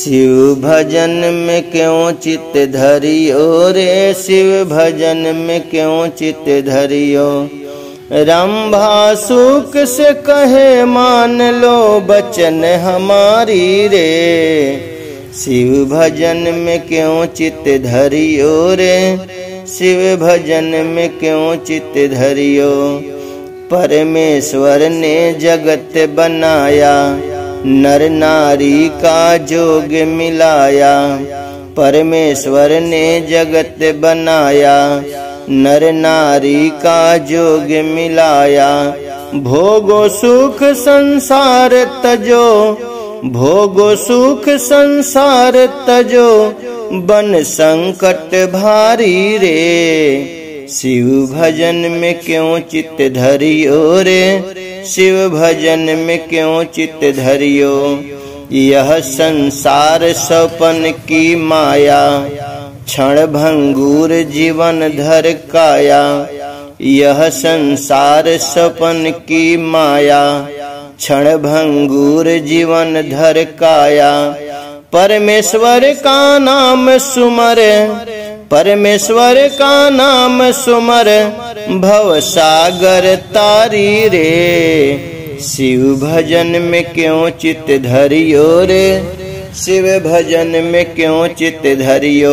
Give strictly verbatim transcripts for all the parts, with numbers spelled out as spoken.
शिव भजन में क्यों चित्त धरियो रे, शिव भजन में क्यों चित्त धरियो। रंभा सुख से कहे मान लो बचन हमारी रे, शिव भजन में क्यों चित्त धरियो रे, शिव भजन में क्यों चित्त धरियो। परमेश्वर ने जगत बनाया, नर नारी का जोग मिलाया। परमेश्वर ने जगत बनाया, नर नारी का जोग मिलाया। भोगो सुख संसार तजो, भोगो सुख संसार तजो, बन संकट भारी रे। शिव भजन में क्यों चित्त धरियो रे, शिव भजन में क्यों चित्त धरियो। यह संसार सपन की माया, क्षण भंगुर जीवन धर काया। यह संसार सपन की माया, क्षण भंगुर जीवन धर काया। परमेश्वर का नाम सुमर, परमेश्वर का नाम सुमर, भव सागर तारी रे। शिव भजन में क्यों चित्त धरियो रे, शिव भजन में क्यों चित्त धरियो।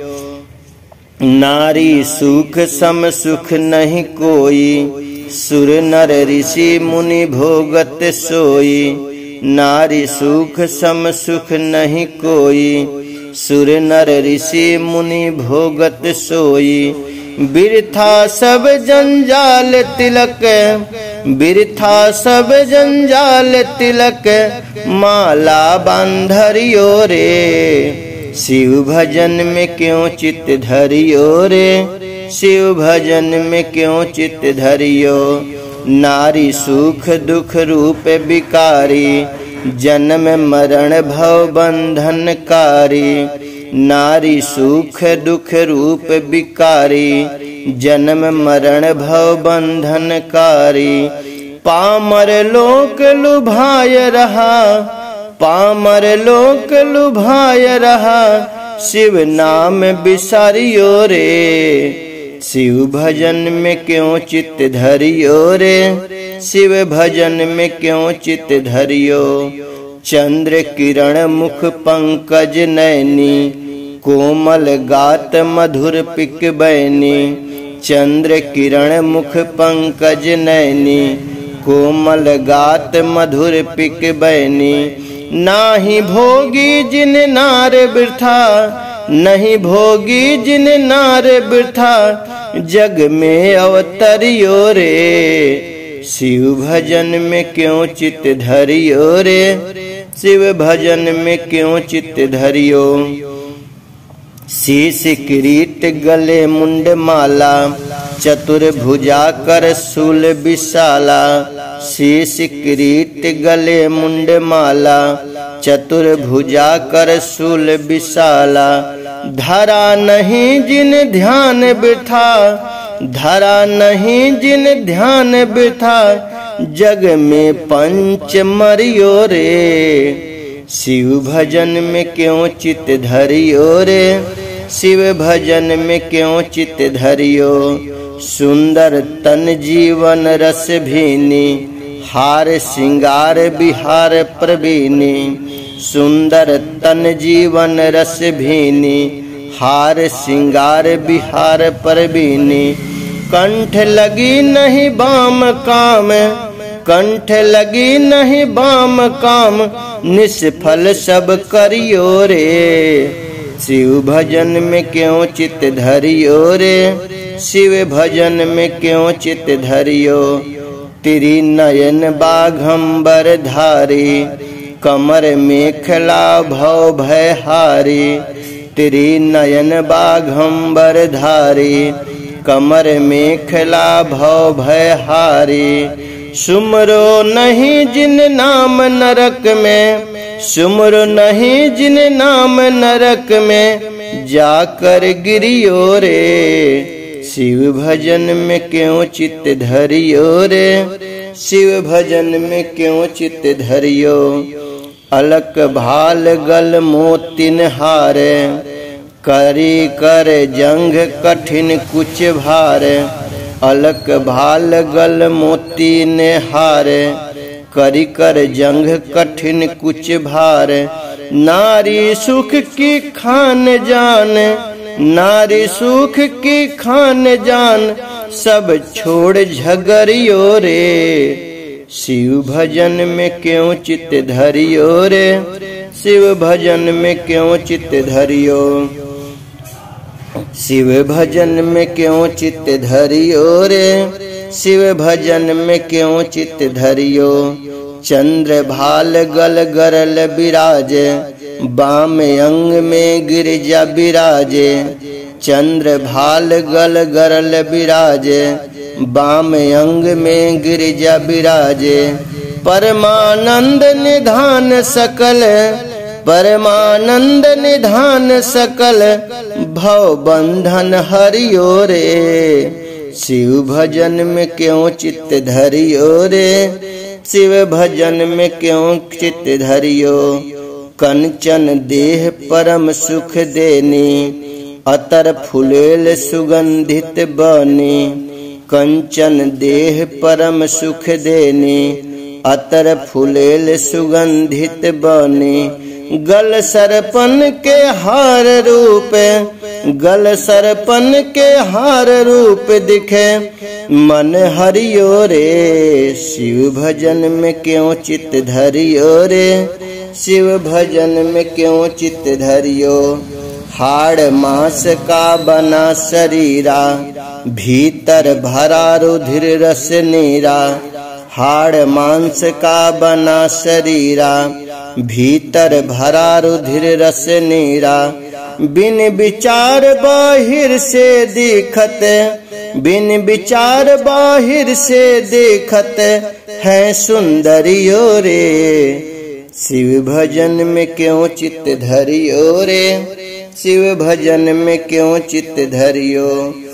नारी सुख सम सुख नहीं कोई, सुर नर ऋषि मुनि भोगत सोई। नारी सुख सम सुख नहीं कोई, सुर नर ऋषि मुनि भोगत सोई। बिरथा सब जंजाल तिलक, बिरथा सब जंजाल तिलक, माला बांधरियो रे। शिव भजन में क्यों चित्त धरियो रे, शिव भजन में क्यों चित्त धरियो। नारी सुख दुख रूप विकारी, जन्म मरण भव बंधन कारी। नारी सुख दुख रूप विकारी, जन्म मरण भव बंधन कारी। पामर लोक लुभाय रहा, पामर लोक लुभाय रहा, शिव नाम बिसारियो रे। शिव भजन में क्यों चित्त धरियो रे, शिव भजन में क्यों चित्त धरियो। चंद्र किरण मुख पंकज नैनी, कोमल गात मधुर पिक बैनी। चंद्र किरण मुख पंकज नैनी, कोमल गात मधुर पिक बैनी। नाही भोगी जिन नार वृथा, नहीं भोगी जिन नार वृथा, जग में अवतरियो रे। शिव भजन में क्यों चित्त धरियो रे, शिव भजन में क्यों चित्त धरियो। शीश किरीट गले मुंड माला, चतुर्भुजा कर शूल विशाला। शीश किरीट गले मुंड माला, चतुर्भुजा कर शूल विशाला। धरा नहीं जिन ध्यान बिठा, धरा नहीं जिन ध्यान बिठा, जग में पंच मरियो रे। शिव भजन में क्यों चित्त धरियो रे, शिव भजन में क्यों चित्त धरियो। सुंदर तन जीवन रस भीनी, हार सिंगार बिहार प्रवीणी। सुंदर तन जीवन रस भीनी, हार सिंगार बिहार प्रवीणी। कंठ लगी नहीं बाम काम, कंठ लगी नहीं बाम काम, निष्फल सब करियो रे। शिव भजन में क्यों चित्त धरियो रे, शिव भजन में क्यों चित्त धरियो। तिरी नयन बाघंबर धारी, कमर मेखला भव भय हारी। तिरी नयन बाघंबर धारी, कमर मेखला भव भय हारी। सुमरो नहीं जिन नाम नरक में, सुमरो नहीं जिन नाम नरक में, जाकर गिरियो रे। शिव भजन में क्यों चित्त धरियो रे, शिव भजन में क्यों चित्त धरियो। अलक भाल गल मोतिन हारे, करी कर जंग कठिन कुछ भार। अलक भाल गल मोती ने हारे, करी कर जंग कठिन कुछ भार। नारी सुख की खान जान, नारी सुख की खान जान, सब छोड़ झगड़ियो रे। शिव भजन में क्यों चित्त धरियो रे, शिव भजन में क्यों चित्त धरियो, शिव भजन में क्यों चित्त धरियो रे, शिव भजन में क्यों चित्त धरियो। चंद्र भाल गल गरल विराजे, बाम अंग में गिरजा विराजे। चंद्र भाल गल गरल विराजे, बाम अंग में गिरजा विराजे। परमानंद निधान सकल, परमानंद निधान सकल, भव बंधन हरियो रे। शिव भजन में क्यों चित्त धरियो रे, शिव भजन में क्यों चित्त धरियो। कंचन देह परम सुख देनी, अतर फुलेल सुगंधित बनी। कंचन देह परम सुख देनी, अतर फुलेल सुगंधित बनी। गल सरपन के हार रूप, गल सरपन के हार रूप दिखे, मन हरियो रे। शिव भजन में क्यों चित्त धरियो रे, शिव भजन में क्यों चित्त धरियो। हाड़ मांस का बना शरीरा, भीतर भरा रुधिर रस नीरा। हाड़ मांस का बना शरीरा, भीतर भरा रुधिर रस नीरा। बिन विचार बाहिर से दिखत, बिन विचार बाहिर से देखत, है सुंदरियो रे। शिव भजन में क्यों चित्त धरियो रे, शिव भजन में क्यों चित्त धरियो।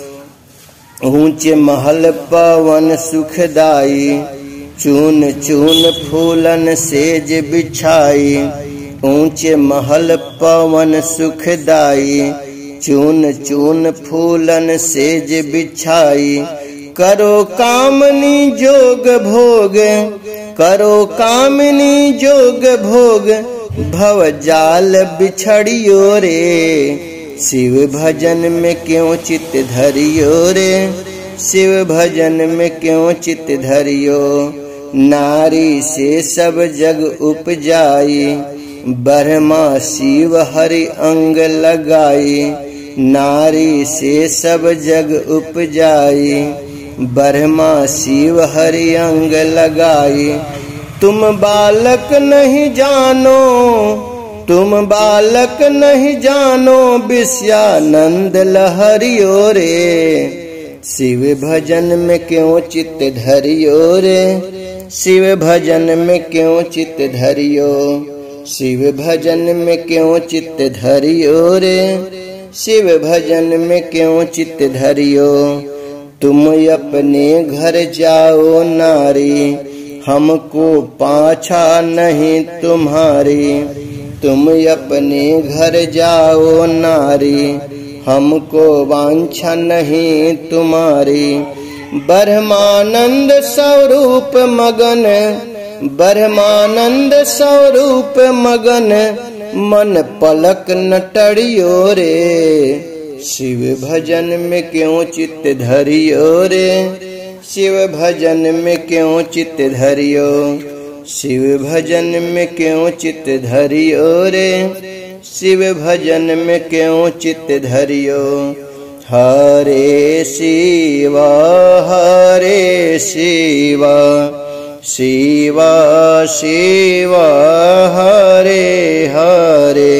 ऊंचे महल पवन सुखदाई, चून चून फूलन सेज बिछाई। ऊंचे महल पवन सुखदाई, चून चून फूलन सेज बिछाई। करो कामनी जोग भोग, करो कामनी जोग भोग, भव जाल बिछड़ियो रे। शिव भजन में क्यों चित्त धरियो रे, शिव भजन में क्यों चित्त धरियो। नारी से सब जग उपजाई, ब्रह्मा शिव हरि अंग लगाई। नारी से सब जग उपजाई, ब्रह्मा शिव हरि अंग लगाई। तुम बालक नहीं जानो, तुम बालक नहीं जानो, विषयानंद लहरियो रे। शिव भजन में क्यों चित्त धरियो रे, शिव भजन में क्यों चित्त धरियो। शिव भजन में क्यों चित्त धरियो रे, शिव भजन में क्यों चित्त धरियो। तुम अपने घर जाओ नारी, हमको पाछा नहीं तुम्हारी। तुम अपने घर जाओ नारी, हमको वांछा नहीं तुम्हारी। ब्रह्मानंद स्वरूप मगन, ब्रह्मानंद स्वरूप मगन, मन पलक न टड़ियो रे। शिव भजन में क्यों चित्त धरियो रे, शिव भजन में क्यों चित्त धरियो। शिव भजन में क्यों चित्त धरियो रे, शिव भजन में क्यों चित्त धरियो। हरे शिवा हरे शिवा, शिवा शिवा हरे हरे।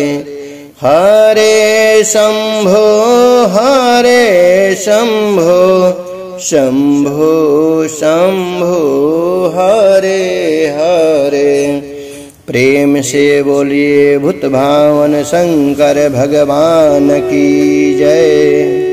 हरे शंभो हरे शंभो, शंभो शंभो हरे हरे। प्रेम से बोलिए भूत भावन शंकर भगवान की जय।